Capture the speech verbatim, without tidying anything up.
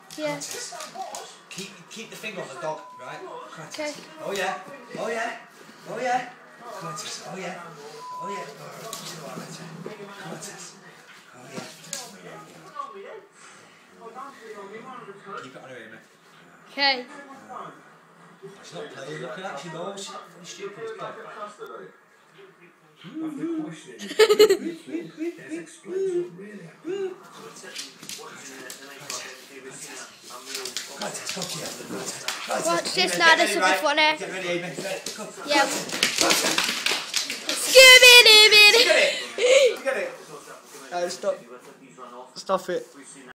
Yeah. Keep keep the finger on the dog, right? Okay. Oh yeah. Oh yeah. Oh yeah. Come on, Tess. Oh yeah. Oh yeah. Come on, Tess. Oh yeah. Keep it on her, Amy. Okay. She's not playing. Look at that. She knows. She's not funny stupid. Dog. Watch this now, this will be funny. Get ready, Amy. Yeah. Scooby-Doo! Get it. Get it. Uh, stop. Stop it.